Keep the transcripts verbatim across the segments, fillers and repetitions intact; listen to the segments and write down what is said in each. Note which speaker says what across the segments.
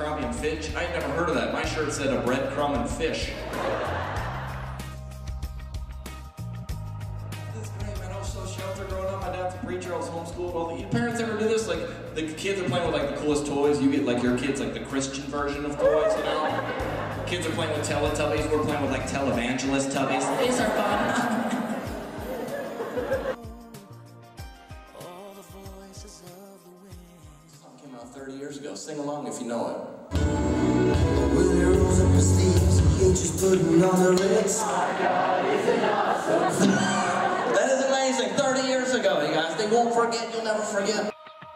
Speaker 1: Abercrombie and Fitch. I had never heard of that. My shirt said a breadcrumb and fish. This is great, man. I was so sheltered growing up. My dad's a preacher. I was homeschooled. All the your parents ever do this? Like, the kids are playing with like the coolest toys. You get like your kids like the Christian version of toys, you know? Kids are playing with Teletubbies. We're playing with like televangelist tubbies. These are fun. thirty years ago. Sing along if you know it. With your rose and prestige, inches putting on the lips. That is amazing. thirty years ago, you guys. They won't forget. You'll never forget.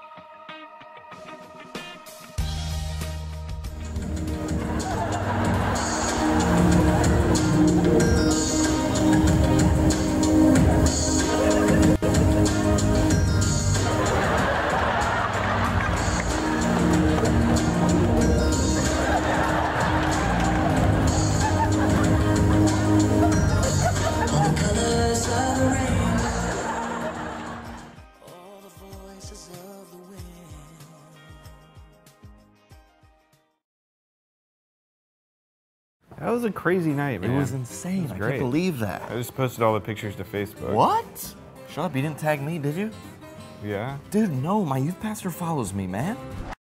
Speaker 2: That was a crazy night, man.
Speaker 3: It was insane. Was I can't believe that.
Speaker 2: I just posted all the pictures to Facebook.
Speaker 3: What? Shut up, you didn't tag me, did you?
Speaker 2: Yeah.
Speaker 3: Dude, no, my youth pastor follows me, man.